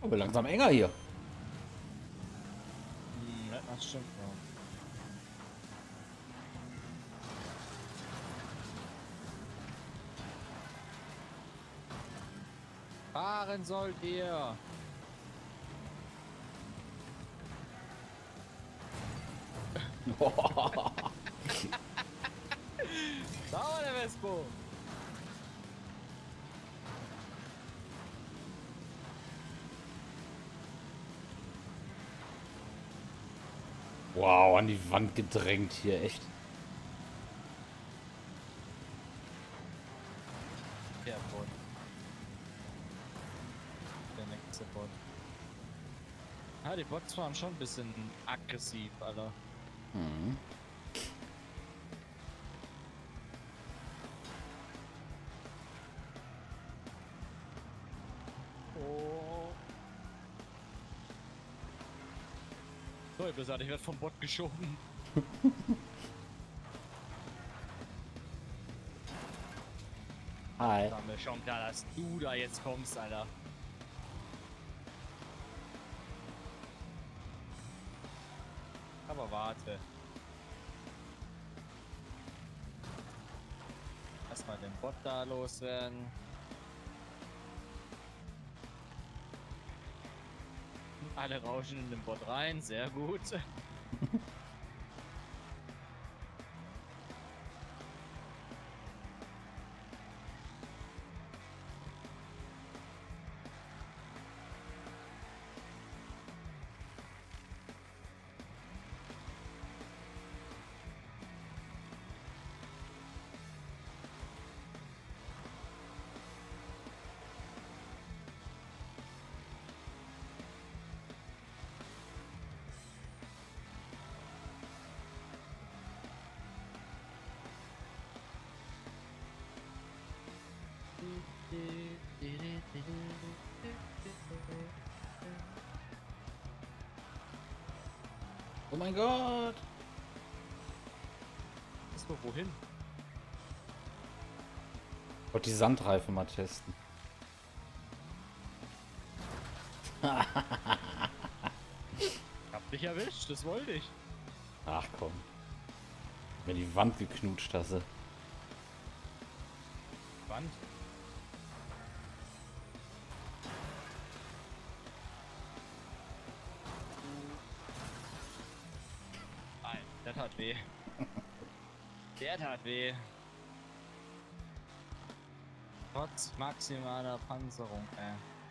Aber langsam enger hier. Ja, das stimmt. Ja. Fahren sollt ihr. Sauber, der Vespo. Wow, an die Wand gedrängt hier, echt. Der Bot. Der nächste Bot. Ja, die Bots waren schon ein bisschen aggressiv, Alter. Mhm. Oh. So, ich gesagt, ich werde vom Bot geschoben. Hi. War mir schon klar, dass du da jetzt kommst, Alter. Aber warte. Erstmal den Bot da loswerden. Alle rauschen in den Bot rein, sehr gut. Oh mein Gott. Ist nur wohin? Ich wollte die Sandreifen mal testen. Hab dich erwischt, das wollte ich. Ach komm. Wenn die Wand geknutscht hast. Wand. Nein, der tat weh. Der tat weh. Trotz maximaler Panzerung, ey.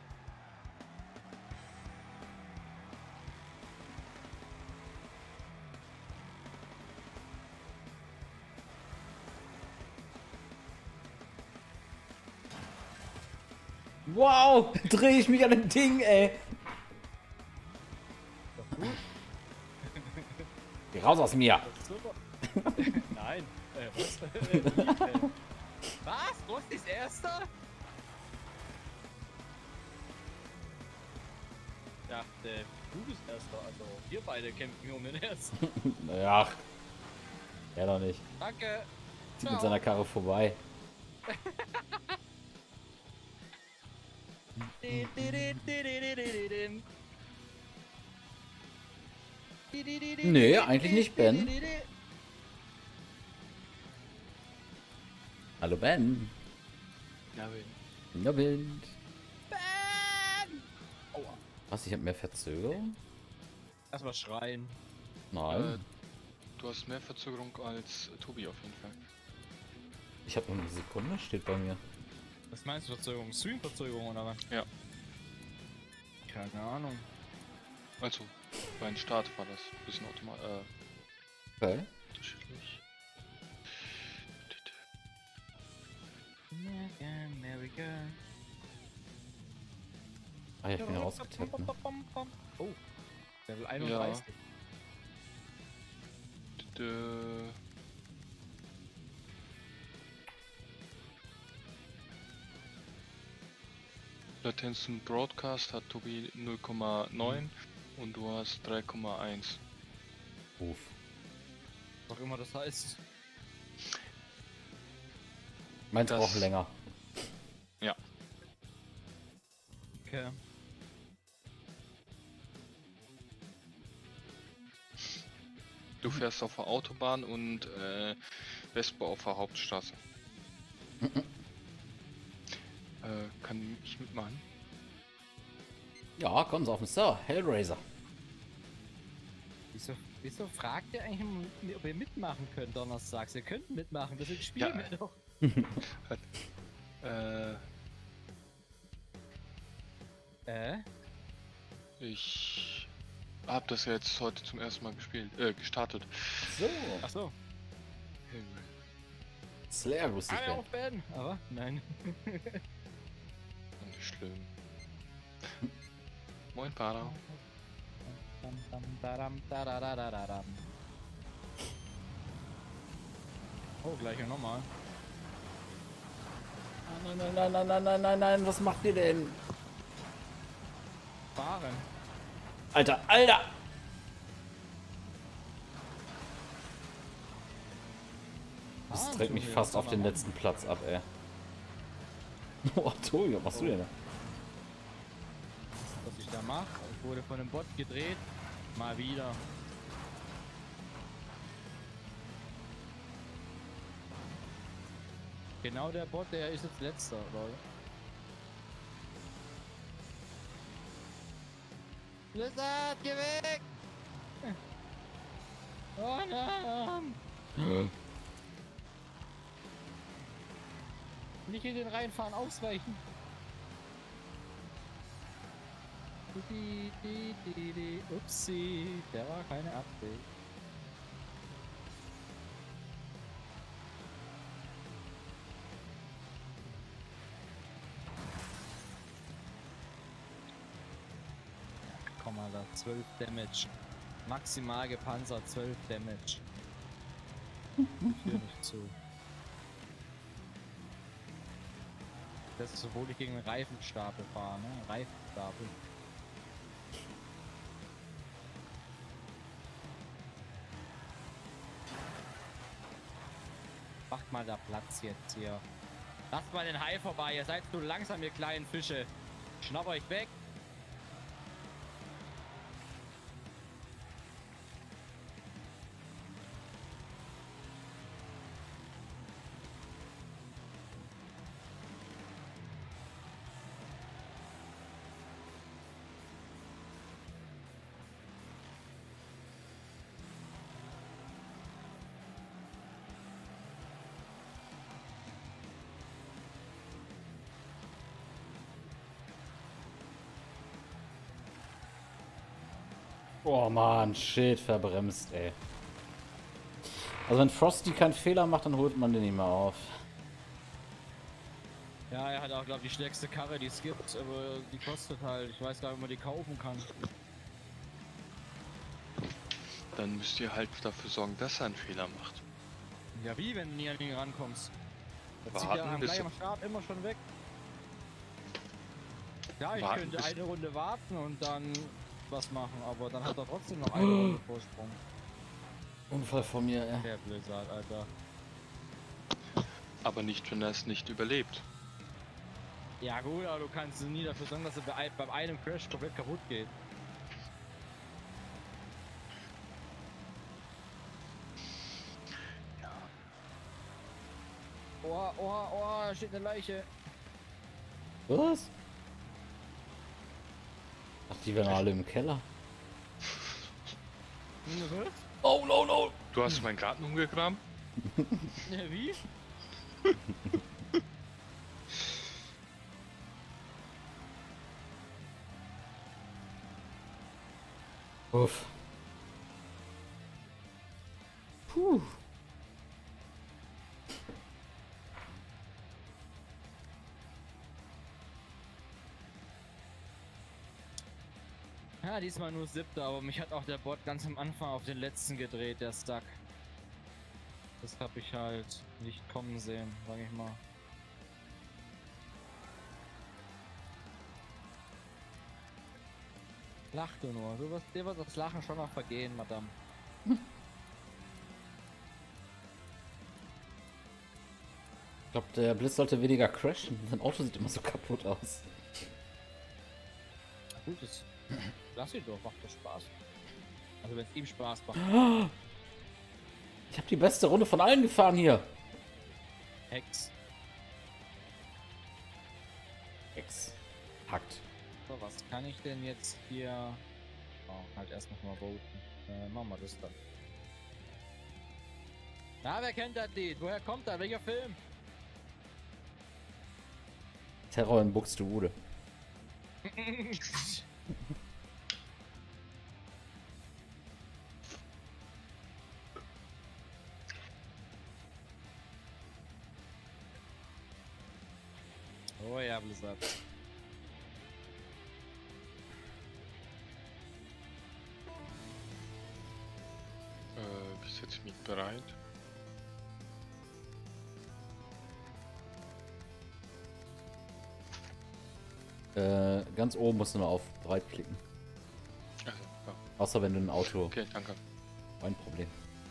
Wow, drehe ich mich an dem Ding, ey. Doch gut. Geh raus aus mir. Das ist super. Nein. Was? Was? Rosti ist Erster? Ich dachte, du bist Erster. Also, wir beide kämpfen um den Ersten. Naja, er doch nicht. Danke. Zieht mit seiner Karre vorbei. Nee, eigentlich nicht, Ben. Hallo, Ben. Ja, Ja, Ben. Ben! Aua. Was, ich habe mehr Verzögerung? Erstmal schreien. Nein. Du hast mehr Verzögerung als Tobi auf jeden Fall. Ich habe noch eine Sekunde, steht bei mir. Was meinst du, Verzögerung? Stream-Verzögerung oder was? Ja. Keine Ahnung. Also, beim Start war das ein bisschen Okay. unterschiedlich. Ah ja, ich bin rausgetippt. Ne? Oh, Level 31. Latenz zum Broadcast hat Tobi 0,9 und du hast 3,1. Uff. Was auch immer das heißt. Meins Das- braucht länger. Ja. Okay. Du fährst auf der Autobahn und Vespa auf der Hauptstraße. Kann ich mitmachen? Ja, kommen Sie auf den Sir, Hellraiser. Wieso fragt ihr eigentlich, ob ihr mitmachen könnt donnerstags? Ihr könnt mitmachen, deswegen spielen Ja. wir doch. Ich hab das ja jetzt heute zum ersten Mal gestartet. So. Achso. Slayer wusste ich Ah, denn. aufwenden. Aber, nein. Nicht schlimm. Moin, Para. Oh, gleich nochmal. Nein, was macht ihr denn? Fahren. Alter! Das trägt mich fast auf den letzten Platz ab, ey. Oh, Tobi, was machst du denn da? Was ich da mache, ich wurde von einem Bot gedreht. Mal wieder. Genau der Bot, der ist jetzt letzter, Leute. Blizzard, geh weg! Oh nein! Nicht in den reinfahren, ausweichen! Upsi, der war keine Absicht. Komm mal da, 12 Damage. Maximal gepanzert, 12 Damage. Hier nicht zu. Das ist, obwohl ich gegen einen Reifenstapel fahre, ne? Reifenstapel. Macht mal da Platz jetzt hier. Lasst mal den Hai vorbei, ihr seid zu langsam, ihr kleinen Fische. Schnapp euch weg. Oh man, shit, verbremst, ey. Also wenn Frosty keinen Fehler macht, dann holt man den nicht mehr auf. Ja, er hat auch, glaube ich, die stärkste Karre, die es gibt, aber die kostet halt. Ich weiß gar nicht, ob man die kaufen kann. Dann müsst ihr halt dafür sorgen, dass er einen Fehler macht. Ja, wie, wenn du nie an ihn rankommst? Da zieht Warten, er bis gleich er- am Start immer schon weg. Ja, ich Warten, könnte bis- eine Runde warten und dann was machen, aber dann hat er trotzdem noch eine Runde Vorsprung. Unfall von mir, ey. Der Blizzard, Alter. Aber nicht, wenn er es nicht überlebt. Ja gut, aber du kannst nie dafür sorgen, dass er beim einem Crash komplett kaputt geht. Oh, da steht eine Leiche. Was? Ach, die wären alle im Keller. Oh, no. Du hast meinen Garten umgegraben? Ja, wie? Uff. Puh. Ja, diesmal nur siebter, aber mich hat auch der Bot ganz am Anfang auf den letzten gedreht, der Stuck. Das habe ich halt nicht kommen sehen, sag ich mal. Lach du nur, dir wird das Lachen schon noch vergehen, Madame. Ich glaube, der Blitz sollte weniger crashen. Sein Auto sieht immer so kaputt aus. Gut, lass ihn doch, macht doch Spaß. Also wenn es ihm Spaß macht. Ich habe die beste Runde von allen gefahren hier. Hex. Ex. Hackt. So, was kann ich denn jetzt hier... Oh, halt erst noch mal voten. Machen wir das dann. Na, wer kennt das Lied? Woher kommt das? Welcher Film? Terror in Buxtehude. Oh ja, Blizzard. Ich setze mich bereit. Ganz oben musst du nur auf bereit klicken. Also, ja. Außer wenn du ein Auto... Okay, danke. Kein Problem.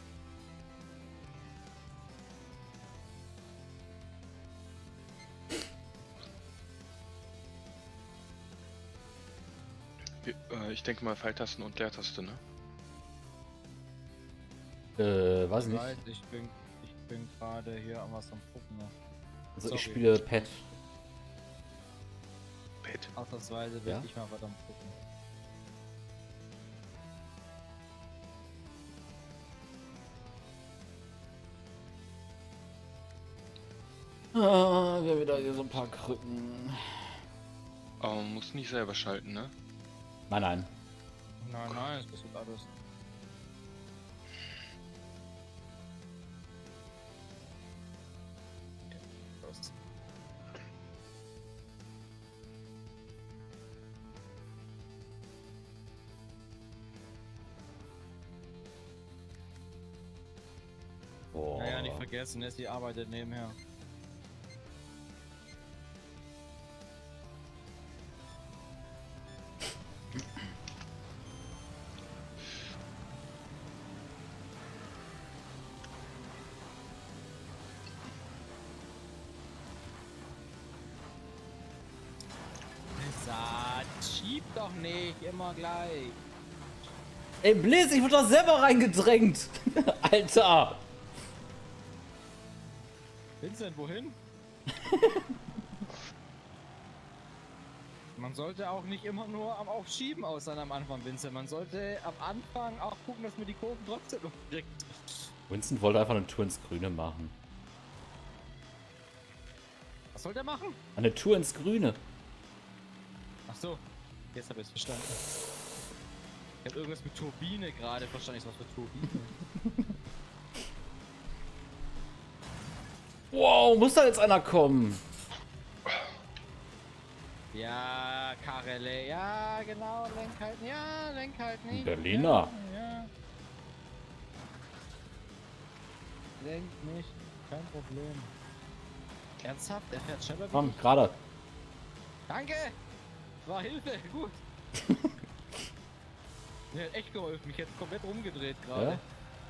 Ich denke mal Pfeiltasten und Leertaste, ne? Weiß nicht. Right, ich bin gerade hier am was am gucken. Ne? Also Sorry. ich spiele Pad. Pad. Ausnahmsweise bin Ja? ich mal was am gucken. Ah, wir haben wieder hier so ein paar Krücken. Aber man muss nicht selber schalten, ne? Nein, nein. Nein, das ist alles. Okay, los. Boah. Naja, nicht vergessen, Nessie arbeitet nebenher. Schieb doch nicht, immer gleich. Ey, Blizz, ich wurde da selber reingedrängt. Alter. Vincent, wohin? Man sollte auch nicht immer nur am Aufschieben aus sein am Anfang, Vincent. Man sollte am Anfang auch gucken, dass man die Kurven trotzdem noch kriegt. Winston wollte einfach eine Tour ins Grüne machen. Was soll der machen? Eine Tour ins Grüne. Ach so, jetzt habe ich es verstanden. Ich habe irgendwas mit Turbine gerade verstanden. Ich was für Turbine. Wow, muss da jetzt einer kommen? Ja, Karelle. Ja, genau. Lenk halt. Ja, lenk halt nicht. Berliner. Ja. Lenk nicht. Kein Problem. Ernsthaft? Er fährt schneller wie Komm, ich. gerade. Danke! War Hilfe, gut. Mir hat echt geholfen. Mich jetzt komplett rumgedreht gerade. Ja?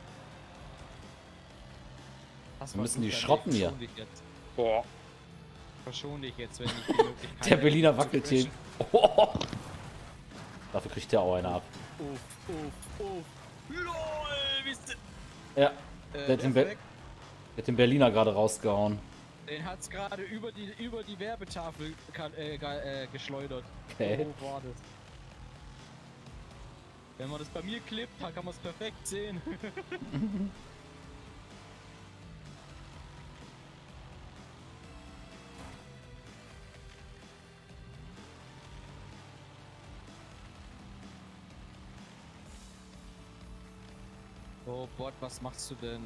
Das Wir war müssen gut, die dann schrotten ich hier. verschon dich jetzt. Boah. Verschon dich jetzt, wenn ich die Möglichkeit Der Berliner hätte, wackelt zu hier. Oh. Dafür kriegt der auch eine ab. Uff. LOL, wie ist denn? Ja, der weg. hat den Berliner gerade rausgehauen. Den hat's gerade über die Werbetafel geschleudert. Okay. So war das. Wenn man das bei mir klippt, dann kann man es perfekt sehen. Oh Bot, was machst du denn?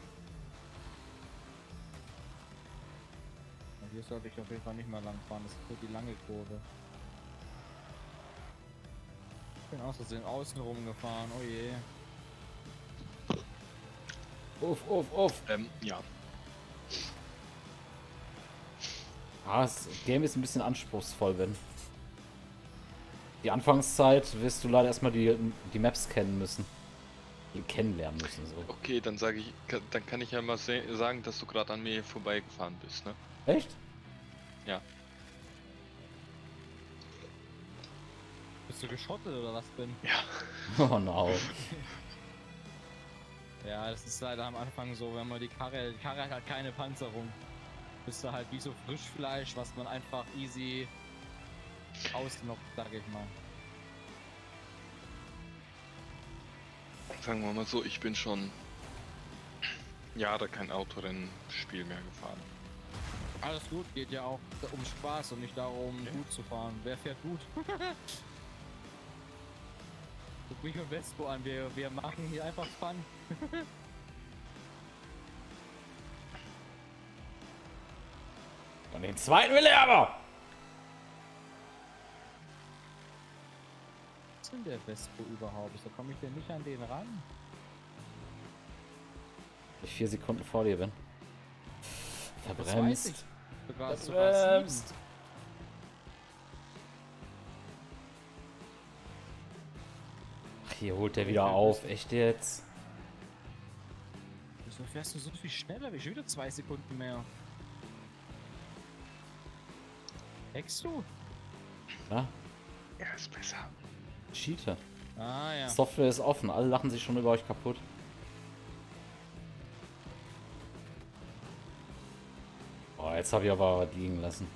Na, hier sollte ich auf jeden Fall nicht mehr lang fahren, das ist für die lange Kurve. Ich bin aus Versehen außen rumgefahren, oh je. Uff. Ja. Ah, das Game ist ein bisschen anspruchsvoll, wenn. Die Anfangszeit wirst du leider erstmal die Maps kennen müssen. Die kennenlernen müssen, so. Okay, dann dann kann ich ja mal sagen, dass du gerade an mir vorbeigefahren bist, ne? Echt? Ja. Bist du geschottet oder was, Ben? Ja. Oh no. Ja, das ist leider am Anfang so, wenn man die Karre hat halt keine Panzerung. Bist du halt wie so Frischfleisch, was man einfach easy ausknopft, sag ich mal. Sagen wir mal so, ich bin schon Jahre kein Autorennspiel mehr gefahren. Alles gut, geht ja auch um Spaß und nicht darum, gut zu fahren. Wer fährt gut? Guck mich und Vespo an, wir machen hier einfach Fun. Und den zweiten will er aber! Was ist denn der Vespo überhaupt? Da komme ich denn nicht an den ran? Ich 4 Sekunden vor dir bin. Das weiß ich. Verbremst. Sogar Verbremst. Ach, hier holt der wieder auf. Echt jetzt? Wieso fährst du so viel schneller? Wie schon wieder 2 Sekunden mehr. Heckst du? Ja, Ja, ist besser. Cheater. Ah ja. Software ist offen. Alle lachen sich schon über euch kaputt. Oh, jetzt habe ich aber was liegen lassen.